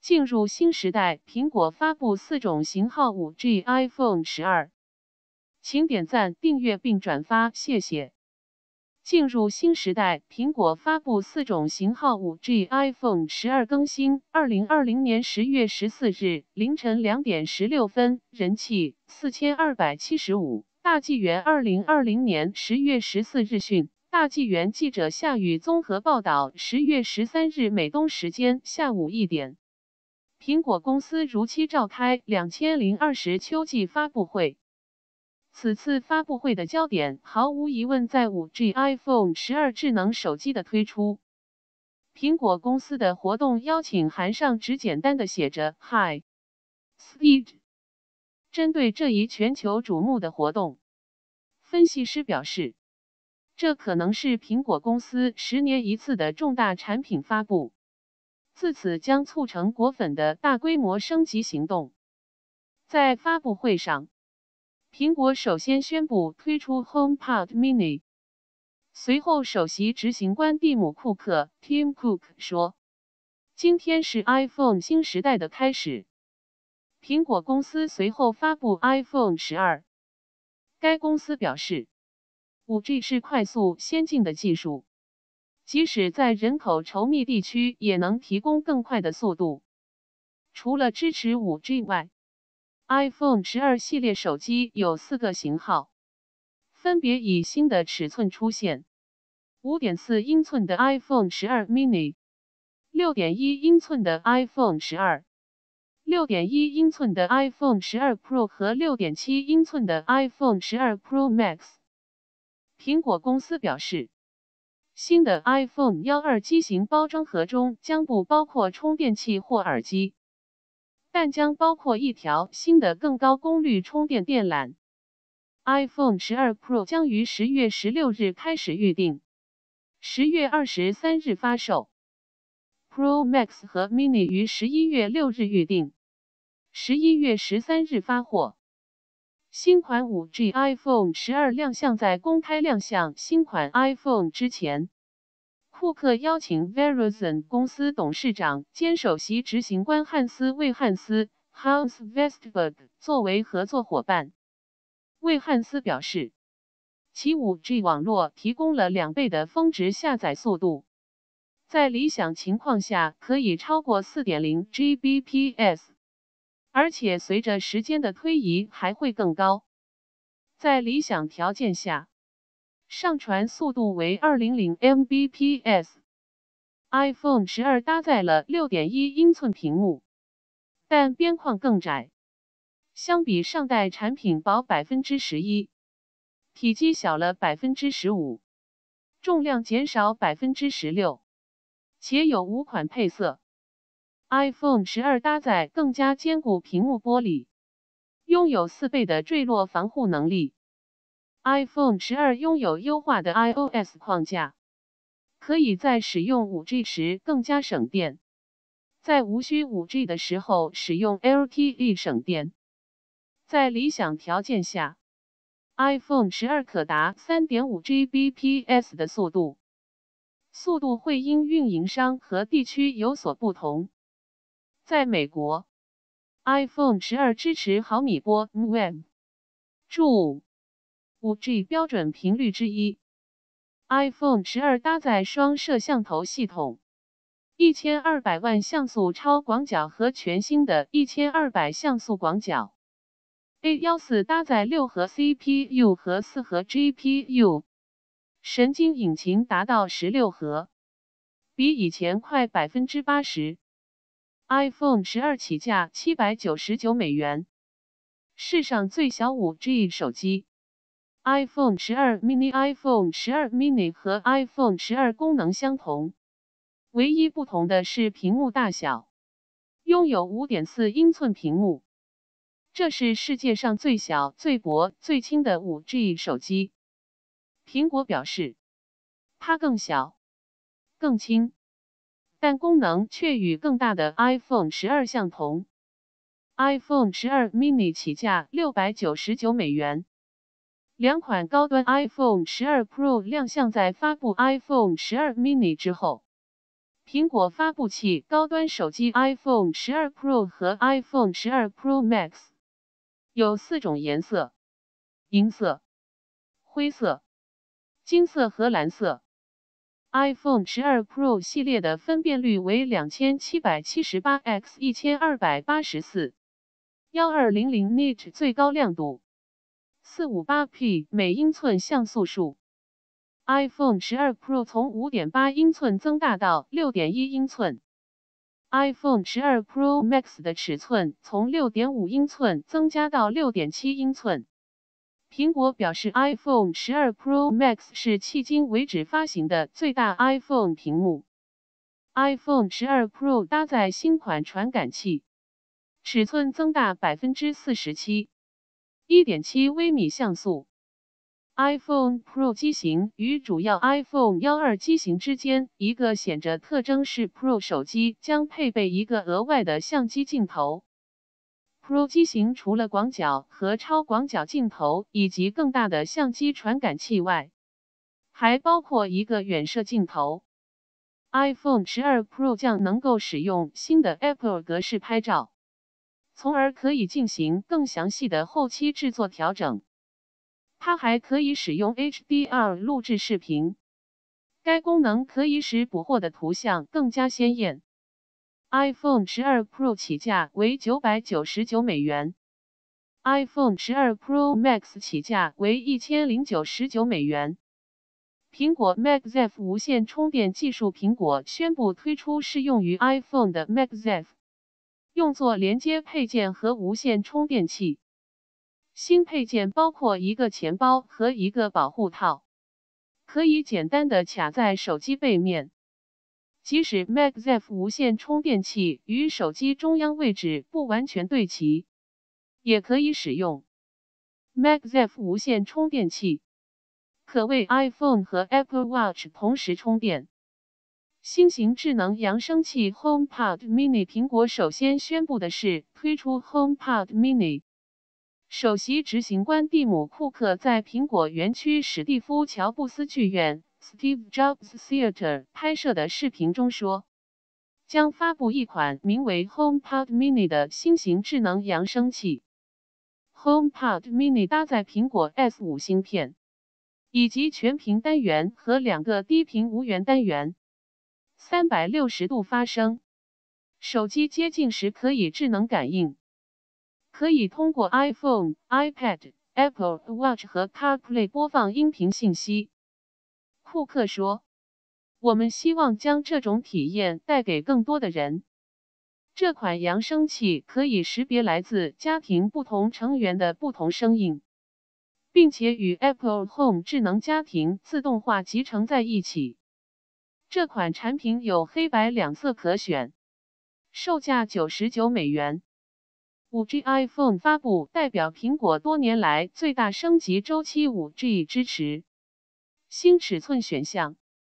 进入新时代，苹果发布4种型号 5G iPhone 12。请点赞、订阅并转发，谢谢。进入新时代，苹果发布4种型号 5G iPhone 12更新。2020年10月14日凌晨2点16分，人气4275。大纪元2020年10月14日讯，大纪元记者夏雨综合报道，10月13日美东时间下午1点，苹果公司如期召开2020秋季发布会。此次发布会的焦点毫无疑问在 5G iPhone 12智能手机的推出。苹果公司的活动邀请函上只简单的写着 High Speed。针对这一全球瞩目的活动，分析师表示，这可能是苹果公司10年一次的重大产品发布，自此将促成果粉的大规模升级行动。在发布会上，苹果首先宣布推出 HomePod Mini， 随后首席执行官蒂姆·库克 （Tim Cook） 说：“今天是 iPhone 新时代的开始。”苹果公司随后发布 iPhone 12。该公司表示 ，5G 是快速先进的技术，即使在人口稠密地区也能提供更快的速度。除了支持 5G 外， iPhone 12系列手机有4个型号，分别以新的尺寸出现。5.4英寸的 iPhone 12 mini， 6.1英寸的 iPhone 12， 6.1英寸的 iPhone 12 Pro 和 6.7英寸的 iPhone 12 Pro Max。苹果公司表示，新的 iPhone 12机型包装盒中将不包括充电器或耳机，但将包括一条新的更高功率充电电缆。iPhone 12 Pro 将于10月16日开始预定，10月23日发售。Pro Max 和 Mini 于11月6日预定，11月13日发货。新款 5G iPhone 12亮相。在公开亮相新款 iPhone 之前，库克邀请 Verizon 公司董事长兼首席执行官汉斯·魏汉斯 （Hans Vestberg） 作为合作伙伴。魏汉斯表示，其 5G 网络提供了2倍的峰值下载速度，在理想情况下可以超过 4.0 Gbps， 而且随着时间的推移还会更高。在理想条件下，上传速度为200 Mbps。iPhone 12搭载了 6.1英寸屏幕，但边框更窄，相比上代产品薄 11%， 体积小了 15%， 重量减少 16%， 且有5款配色。iPhone 12搭载更加坚固屏幕玻璃，拥有4倍的坠落防护能力。iPhone 12拥有优化的 iOS 框架，可以在使用 5G 时更加省电，在无需 5G 的时候使用 LTE 省电。在理想条件下， iPhone 12可达 3.5 Gbps 的速度，速度会因运营商和地区有所不同。在美国， iPhone 12支持毫米波 MWave， 注 5G 标准频率之一。iPhone 12搭载双摄像头系统，1200万像素超广角和全新的1200像素广角。A14 搭载6核 CPU 和4核 GPU， 神经引擎达到16核，比以前快 80%。iPhone 12起价799美元，世上最小 5G 手机。iPhone 12 mini、iPhone 12 mini 和 iPhone 12功能相同，唯一不同的是屏幕大小，拥有 5.4英寸屏幕。这是世界上最小、最薄、最轻的 5G 手机。苹果表示，它更小、更轻，但功能却与更大的 iPhone 12相同。iPhone 12 mini 起价699美元。2款高端 iPhone 12 Pro 亮相。在发布 iPhone 12 mini 之后， 苹果发布器高端手机 iPhone 12 Pro 和 iPhone 12 Pro Max 有4种颜色：银色、灰色、金色和蓝色。iPhone 12 Pro 系列的分辨率为2778x1284 1200 nit 最高亮度，458p 每英寸像素数。iPhone 12 Pro 从 5.8 英寸增大到 6.1 英寸。iPhone 12 Pro Max 的尺寸从 6.5 英寸增加到 6.7 英寸。苹果表示 iPhone 12 Pro Max 是迄今为止发行的最大 iPhone 屏幕。iPhone 12 Pro 搭载新款传感器，尺寸增大 47%， 1.7 微米像素。iPhone Pro 机型与主要 iPhone 12机型之间一个显着特征是 Pro 手机将配备一个额外的相机镜头。Pro 机型除了广角和超广角镜头以及更大的相机传感器外，还包括一个远摄镜头。iPhone 12 Pro 将能够使用新的 Apple 格式拍照，从而可以进行更详细的后期制作调整。它还可以使用 HDR 录制视频，该功能可以使捕获的图像更加鲜艳。iPhone 12 Pro 起价为999美元 ，iPhone 12 Pro Max 起价为1099美元。苹果 MagSafe 无线充电技术，苹果宣布推出适用于 iPhone 的 MagSafe， 用作连接配件和无线充电器。新配件包括一个钱包和一个保护套，可以简单的卡在手机背面。即使 MagSafe 无线充电器与手机中央位置不完全对齐，也可以使用。MagSafe 无线充电器可为 iPhone 和 Apple Watch 同时充电。新型智能扬声器 HomePod Mini， 苹果首先宣布的是推出 HomePod Mini。首席执行官蒂姆·库克在苹果园区史蒂夫·乔布斯剧院 （Steve Jobs Theater） 拍摄的视频中说，将发布一款名为 HomePod Mini 的新型智能扬声器。HomePod Mini 搭载苹果 S5 芯片，以及全屏单元和2个低频无源单元，360度发声，手机接近时可以智能感应。可以通过 iPhone、iPad、Apple Watch 和 CarPlay 播放音频信息。库克说：“我们希望将这种体验带给更多的人。这款扬声器可以识别来自家庭不同成员的不同声音，并且与 Apple Home 智能家庭自动化集成在一起。这款产品有黑白2色可选，售价99美元。5G iPhone 发布代表苹果多年来最大升级周期 5G 支持新尺寸选项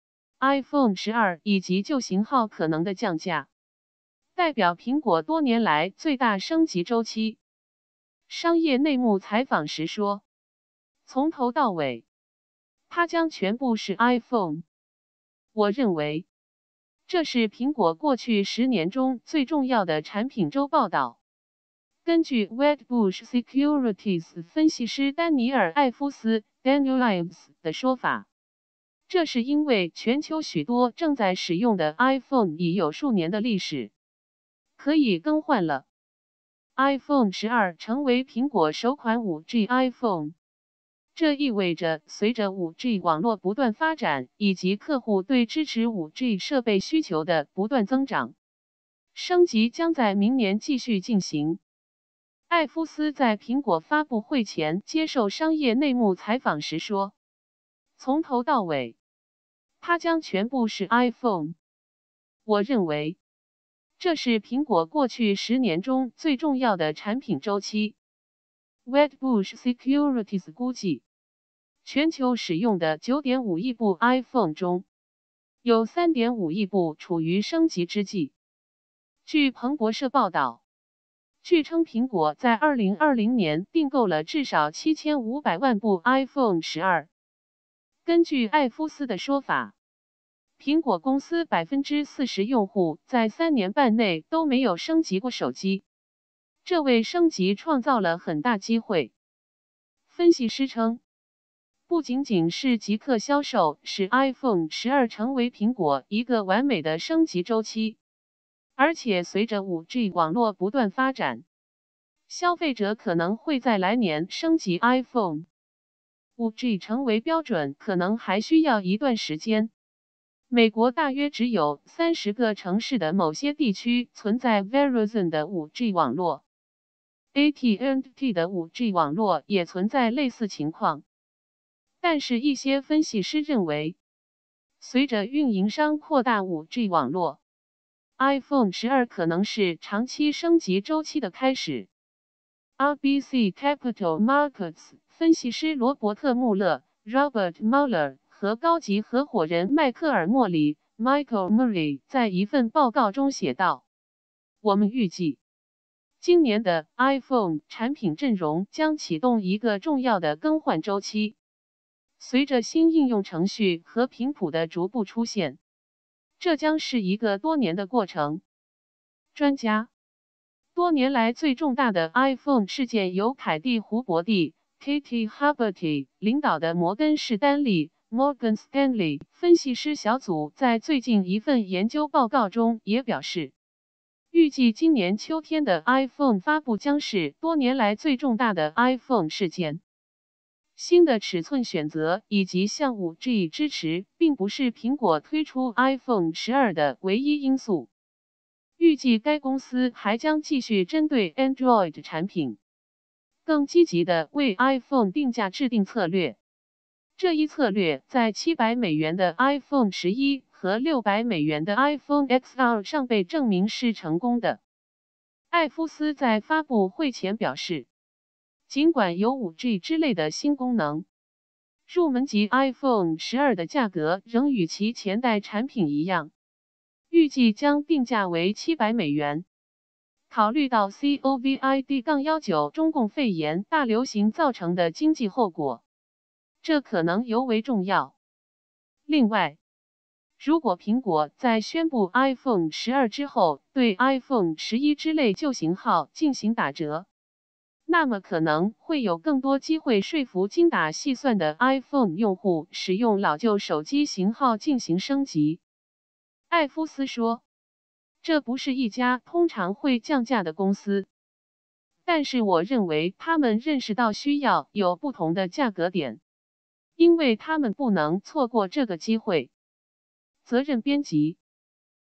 iPhone 12以及旧型号可能的降价，代表苹果多年来最大升级周期。商业内幕采访时说，从头到尾，它将全部是 iPhone。我认为，这是苹果过去10年中最重要的产品周报道。根据 Wedbush Securities 分析师丹尼尔·艾夫斯 （Daniel Ives） 的说法，这是因为全球许多正在使用的 iPhone 已有数年的历史，可以更换了。iPhone 12成为苹果首款 5G iPhone， 这意味着随着 5G 网络不断发展，以及客户对支持 5G 设备需求的不断增长，升级将在明年继续进行。艾夫斯在苹果发布会前接受商业内幕采访时说，从头到尾，它将全部是 iPhone。我认为，这是苹果过去10年中最重要的产品周期。Wedbush Securities 估计，全球使用的 9.5 亿部 iPhone 中，有 3.5 亿部处于升级之际。据彭博社报道，据称苹果在2020年订购了至少7500万部 iPhone 12。根据艾夫斯的说法， 苹果公司40%用户在3年半内都没有升级过手机，这为升级创造了很大机会。分析师称，不仅仅是极客销售使 iPhone 12成为苹果一个完美的升级周期，而且随着 5G 网络不断发展，消费者可能会在来年升级 iPhone。5G 成为标准可能还需要一段时间。美国大约只有30个城市的某些地区存在 Verizon 的 5G 网络。AT&T 的 5G 网络也存在类似情况，但是一些分析师认为，随着运营商扩大 5G 网络 ，iPhone 12可能是长期升级周期的开始。RBC Capital Markets 分析师罗伯特·穆勒 （Robert Mueller） 和高级合伙人迈克尔·莫里 （Michael Murray） 在一份报告中写道：“我们预计。”今年的 iPhone 产品阵容将启动一个重要的更换周期，随着新应用程序和频谱的逐步出现，这将是一个多年的过程。专家，多年来最重大的 iPhone 事件由凯蒂·胡伯蒂 （Katie Huberty） 领导的摩根士丹利 （Morgan Stanley） 分析师小组在最近一份研究报告中也表示。预计今年秋天的 iPhone 发布将是多年来最重大的 iPhone 事件。新的尺寸选择以及向 5G 支持，并不是苹果推出 iPhone 12的唯一因素。预计该公司还将继续针对 Android 产品，更积极地为 iPhone 定价制定策略。这一策略在$700的 iPhone 11和$600的 iPhone XR 上被证明是成功的。艾夫斯在发布会前表示，尽管有 5G 之类的新功能，入门级 iPhone 12的价格仍与其前代产品一样，预计将定价为$700。考虑到 COVID-19 中共肺炎大流行造成的经济后果，这可能尤为重要。另外，如果苹果在宣布 iPhone 12之后对 iPhone 11之类旧型号进行打折，那么可能会有更多机会说服精打细算的 iPhone 用户使用老旧手机型号进行升级。艾夫斯说，这不是一家通常会降价的公司，但是我认为他们认识到需要有不同的价格点。因为他们不能错过这个机会。责任编辑